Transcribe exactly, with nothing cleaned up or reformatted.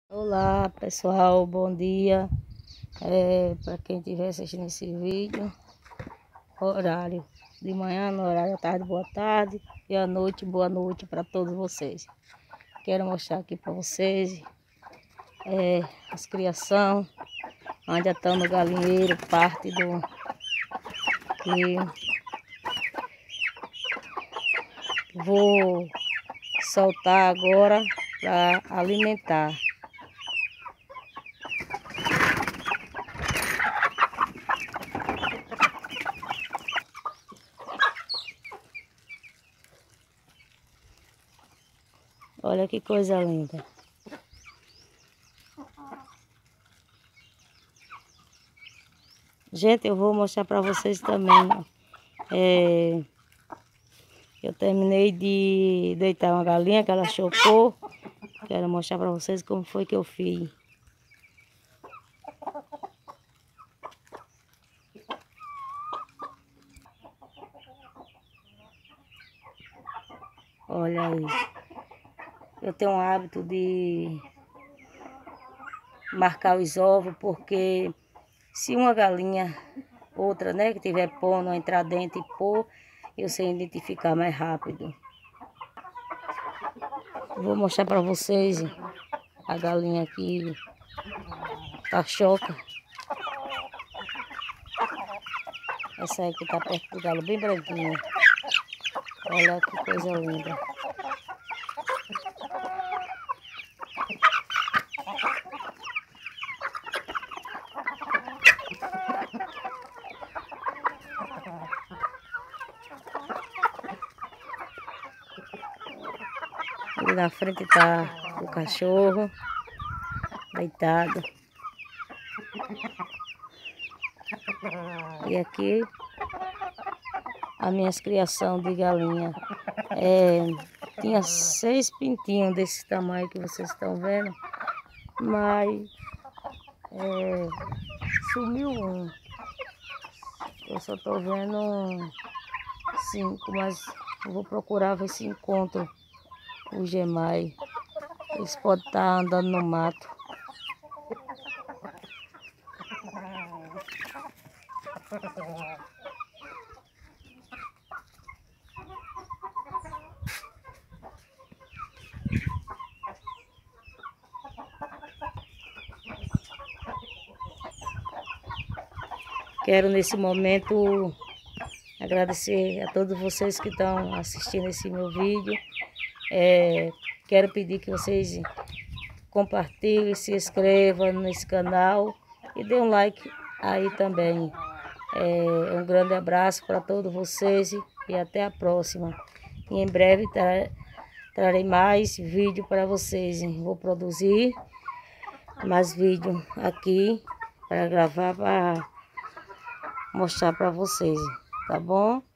Olá pessoal, bom dia. É, para quem estiver assistindo esse vídeo, horário de manhã, no horário da tarde, boa tarde, e à noite, boa noite para todos vocês. Quero mostrar aqui para vocês é, as criação, onde estão no galinheiro, parte do que vou soltar agora para alimentar. Olha que coisa linda. Gente, eu vou mostrar para vocês também. É, eu terminei de deitar uma galinha que ela chocou. Quero mostrar para vocês como foi que eu fiz. Olha aí. Eu tenho um hábito de marcar os ovos, porque se uma galinha, outra, né, que tiver pondo, entrar dentro e pôr, eu sei identificar mais rápido. Vou mostrar para vocês a galinha aqui, tá choca. Essa aí que tá perto do galo, bem branquinha. Olha que coisa linda. Ali na frente tá o cachorro deitado. E aqui as minhas criação de galinha. É, tinha seis pintinhos desse tamanho que vocês estão vendo, mas é, sumiu um. Eu só tô vendo cinco, mas eu vou procurar ver se encontro o gemai. Eles podem estar andando no mato. Quero nesse momento agradecer a todos vocês que estão assistindo esse meu vídeo. É, quero pedir que vocês compartilhem, se inscrevam nesse canal e dê um like aí também. É, um grande abraço para todos vocês e até a próxima. E em breve tra trarei mais vídeo para vocês. Vou produzir mais vídeo aqui para gravar, para mostrar para vocês, tá bom?